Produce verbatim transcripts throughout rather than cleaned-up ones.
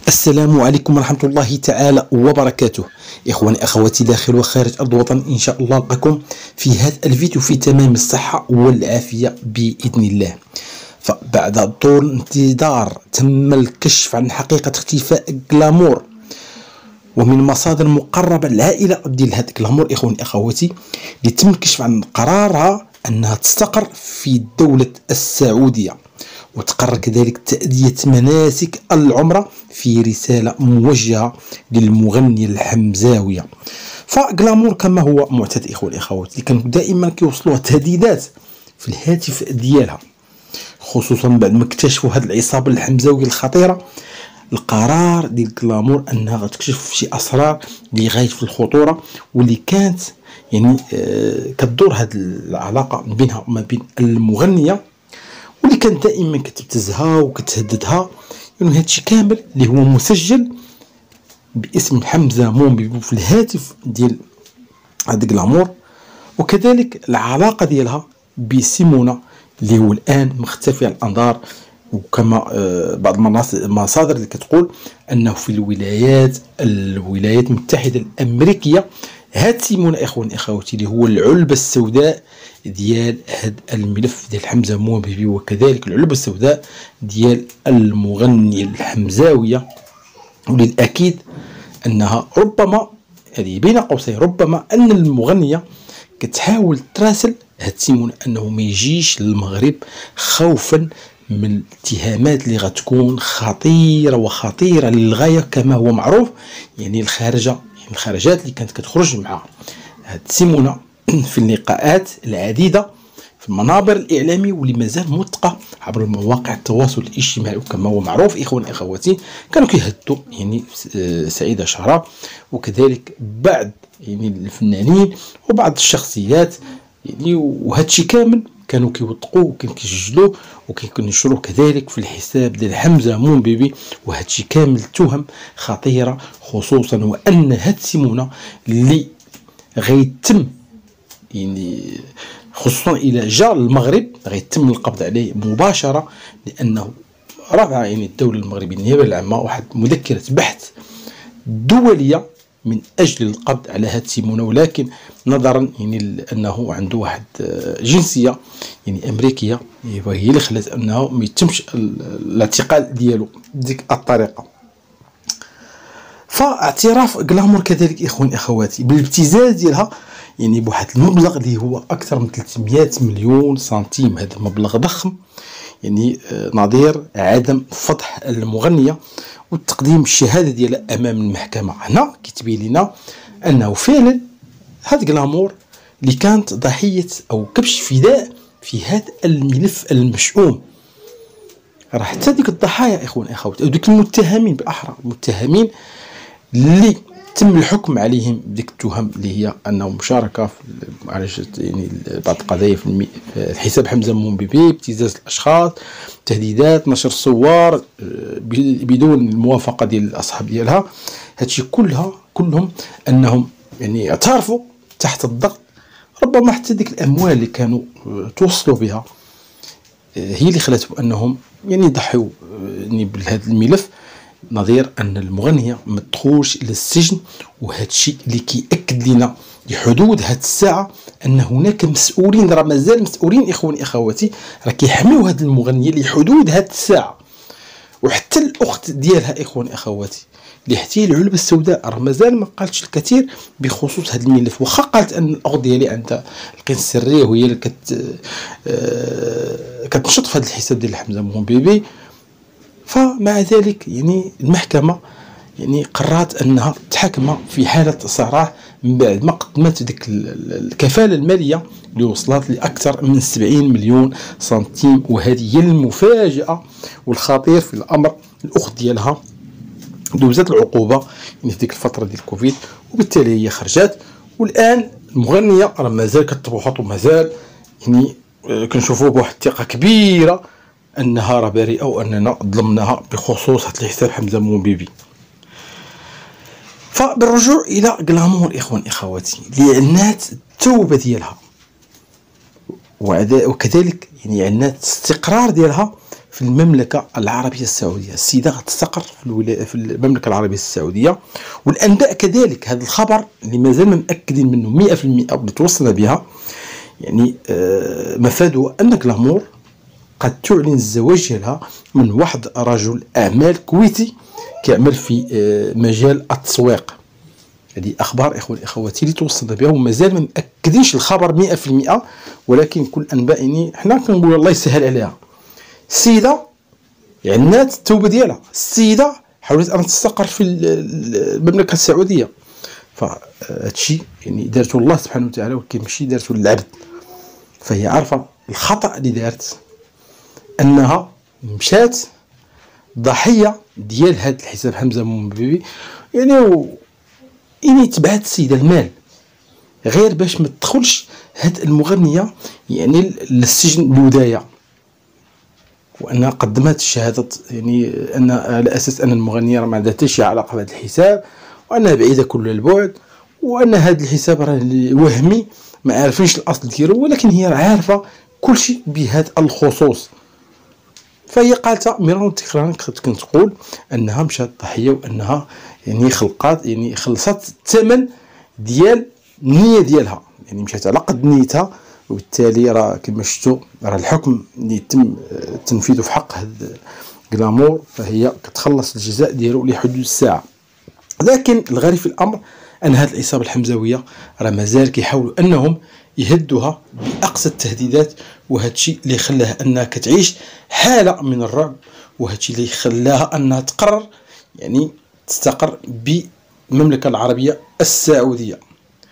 السلام عليكم ورحمة الله تعالى وبركاته. إخواني أخواتي داخل وخارج أرض الوطن، إن شاء الله نلقاكم في هذا الفيديو في تمام الصحة والعافية بإذن الله. فبعد طول انتظار تم الكشف عن حقيقة اختفاء غلامور، ومن مصادر مقربة للعائلة ديال هذا غلامور إخواني أخواتي اللي تم الكشف عن قرارها أنها تستقر في دولة السعودية، وتقرر كذلك تأدية مناسك العمرة في رسالة موجهة للمغنية الحمزاوية. فغلامور كما هو معتاد إخواني أخواتي اللي كانوا دائما كيوصلوها تهديدات في الهاتف ديالها، خصوصا بعد ما اكتشفوا هذه العصابة الحمزاوية الخطيرة. القرار ديال غلامور انها غتكشف شي اسرار اللي غاية في الخطورة، واللي كانت يعني آه كتدور هذه العلاقة بينها وما بين المغنية، واللي كانت دائما كتبتزها وكتهددها. يعني هادشي كامل اللي هو مسجل باسم حمزة مومبي في الهاتف ديال هاد غلامور، وكذلك العلاقة ديالها بسيمونة اللي هو الآن مختفي على الأنظار. وكما بعض المصادر اللي كتقول أنه في الولايات الولايات المتحدة الأمريكية هاد سيمونة إخواني أخواتي اللي هو العلبة السوداء ديال هاد الملف ديال حمزة مومبي، وكذلك العلبة السوداء ديال المغنية الحمزاوية. وللأكيد أنها ربما هذه بين قوسين ربما أن المغنية كتحاول تراسل هاد سيمونة أنه ما يجيش للمغرب خوفا من الاتهامات اللي غتكون خطيرة وخطيرة للغاية كما هو معروف. يعني الخارجة يعني الخارجات اللي كانت كتخرج مع هاد سيمونة في اللقاءات العديدة في المنابر الإعلامي، واللي مازال متقى عبر مواقع التواصل الاجتماعي. وكما هو معروف إخواني أخواتي كانوا كيهدوا يعني سعيدة شهرة وكذلك بعض يعني الفنانين وبعض الشخصيات يعني، وهادشي كامل كانوا كيوثقوه وكانوا كيسجلوه وكينشروه كذلك في الحساب ديال حمزة مومبي. وهادشي كامل تهم خطيرة، خصوصا وأن هاد سيمونة اللي غيتم يعني خصوصا إلى جاء المغرب غيتم القبض عليه مباشرة، لأنه رفع يعني الدولة المغربية النيابة العامة واحد مذكرة بحث دولية من أجل القبض على هاد سيمونة، ولكن نظرا يعني أنه عنده واحد جنسية يعني أمريكية وهي اللي خلت أنه ما يتمش الاعتقال ديالو بديك الطريقة. فاعتراف غلامور كذلك إخواني أخواتي بالابتزاز ديالها يعني بواحد المبلغ اللي هو أكثر من ثلاثمائة مليون سنتيم. هذا مبلغ ضخم يعني نظير عدم فضح المغنية وتقديم الشهادة ديالها أمام المحكمة. هنا كتبين لنا أنه فعلا هاد غلامور اللي كانت ضحية أو كبش فداء في هذا الملف المشؤوم، راه حتى ديك الضحايا إخواني أخواتي أو ديك المتهمين بالأحرى المتهمين اللي تم الحكم عليهم بديك التهم اللي هي انهم مشاركه في معالجه يعني بعض القضايا في حساب حمزه مومبي، ابتزاز الاشخاص، تهديدات، نشر الصور بدون الموافقه ديال الاصحاب ديالها. هادشي كلها كلهم انهم يعني اعترفوا تحت الضغط. ربما حتى ديك الاموال اللي كانوا توصلوا بها هي اللي خلاتهم انهم يعني يضحوا يعني بهذا الملف، نظير أن المغنية ما تدخلش إلى السجن. وهذا الشيء اللي كيأكد لنا لحدود هذه الساعة أن هناك مسؤولين، راه مازال مسؤولين إخواني أخواتي راه كيحميو هذه المغنية لحدود هذه الساعة. وحتى الأخت ديالها إخواني أخواتي اللي حتى العلبة السوداء راه مازال ما قالتش الكثير بخصوص هذا الملف، واخا قالت أن الأخت ديالي عندها القنص السرية وهي اللي كت آه كتنشط في هذا الحساب ديال حمزة مومبي. فمع ذلك يعني المحكمة يعني قررت أنها تحاكم في حالة صراح من بعد ما قدمت ديك الكفالة المالية اللي وصلت لأكثر من سبعين مليون سنتيم. وهذه هي المفاجأة والخطير في الأمر. الأخت ديالها دوزت العقوبة يعني في ديك الفترة ديال الكوفيد، وبالتالي هي خرجت. والآن المغنية راه مازال كتبوحط ومازال يعني كنشوفوه بواحد الثقة كبيرة أنها راه بريئة وأننا ظلمناها بخصوص هذا الحساب حمزة مومبي. فبالرجوع إلى غلامور إخوان إخواتي اللي عنات التوبة ديالها وكذلك يعني عنات الاستقرار ديالها في المملكة العربية السعودية. السيدة غتستقر في, الولا... في المملكة العربية السعودية. والأنباء كذلك، هذا الخبر اللي مازال ما مأكدين منه مئة في المئة واللي توصلنا بها، يعني آه مفاده أن غلامور قد تعلن الزواج ديالها من واحد رجل أعمال كويتي كيعمل في آه مجال التسويق. هذه أخبار إخواني أخواتي اللي توصلنا بها، ومازال ما مأكدينش الخبر مئة في المئة، ولكن كل أنباء يعني حنا كنقول الله يسهل عليها. السيدة عنات التوبة ديالها، السيدة حاولت أن تستقر في المملكة السعودية، فهادشي يعني دارته الله سبحانه وتعالى، ولكن ماشي دارته للعبد. فهي عارفة الخطأ اللي دارت، أنها مشات ضحية ديال هاد الحساب حمزة مومبيبي، يعني و... يعني تبعت السيدة المال غير باش ما تدخلش هاد المغنية يعني للسجن الولاية، وأنها قدمت الشهادة يعني أن على أساس أن المغنية ما عندها حتى شي علاقة بهذا الحساب، وأنها بعيدة كل البعد، وأن هذا الحساب راه وهمي ما عارفينش الأصل ديالو، ولكن هي عارفة كل شيء بهذا الخصوص. فهي قالتها مرارا وتكرارا كنت تقول أنها مشات ضحية، وأنها يعني خلقات يعني خلصت الثمن ديال النية ديالها، يعني مشات على قد نيتها. وبالتالي راه كما شفتوا راه الحكم اللي يتم تنفيذه في حق هاد غلامور، فهي كتخلص الجزاء ديالو لحدود الساعه. لكن الغريب في الامر ان هاد العصابه الحمزاويه راه مازال كيحاولوا انهم يهدوها باقصى التهديدات، وهذا الشيء اللي خلاها انها كتعيش حاله من الرعب، وهذا الشيء اللي خلاها انها تقرر يعني تستقر بالمملكه العربيه السعوديه.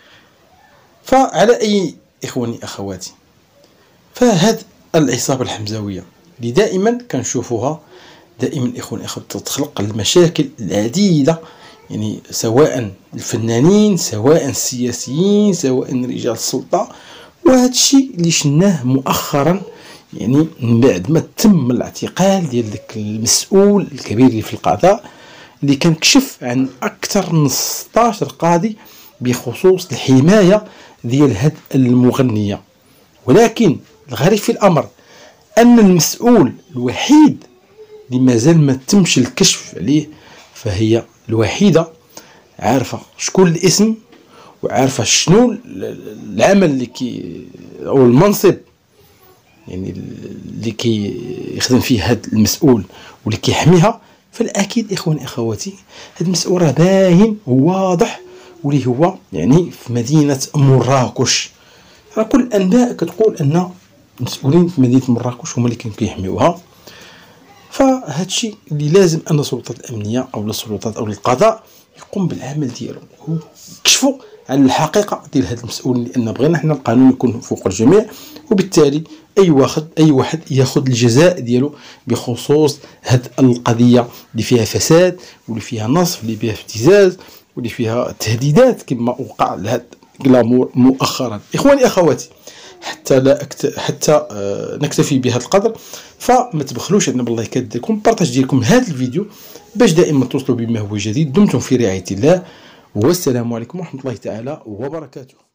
فعلى اي إخواني أخواتي، فهاد العصابة الحمزاوية اللي دائما كنشوفوها دائما إخواني أخواتي تخلق المشاكل العديدة، يعني سواء الفنانين سواء السياسيين سواء رجال السلطة. وهذا الشيء اللي شناه مؤخرا، يعني من بعد ما تم الاعتقال ديال داك المسؤول الكبير اللي في القضاء اللي كان كشف عن أكثر من ستة عشر قاضي بخصوص الحماية ديال هاد المغنية. ولكن الغريب في الامر ان المسؤول الوحيد اللي مازال ما تمش الكشف عليه، فهي الوحيده عارفه شكون الاسم وعارفه شنو العمل اللي كي او المنصب يعني اللي كي يخدم فيه هاد المسؤول واللي كيحميها. فالاكيد اخواني اخواتي هاد المسؤول راه باين وواضح، واللي هو يعني في مدينة مراكش. راه كل الأنباء كتقول أن المسؤولين في مدينة مراكش هما اللي كانوا كيحميوها. فهذا الشيء اللي لازم أن السلطات الأمنية أو السلطات أو القضاء يقوم بالعمل ديالو، يكشفوا عن الحقيقة ديال هذا المسؤول، لأن بغينا حنا القانون يكون فوق الجميع، وبالتالي أي واحد أي واحد ياخذ الجزاء ديالو بخصوص هذه القضية اللي فيها فساد واللي فيها نصب واللي فيها ابتزاز واللي فيها تهديدات كما وقع لهذا غلامور مؤخرا. اخواني اخواتي، حتى لا أكت... حتى آه نكتفي بهذا القدر، فما تبخلوش عندنا بالله يكدكم بارطاج ديالكم هذا الفيديو باش دائما توصلوا بما هو جديد. دمتم في رعاية الله، والسلام عليكم ورحمة الله تعالى وبركاته.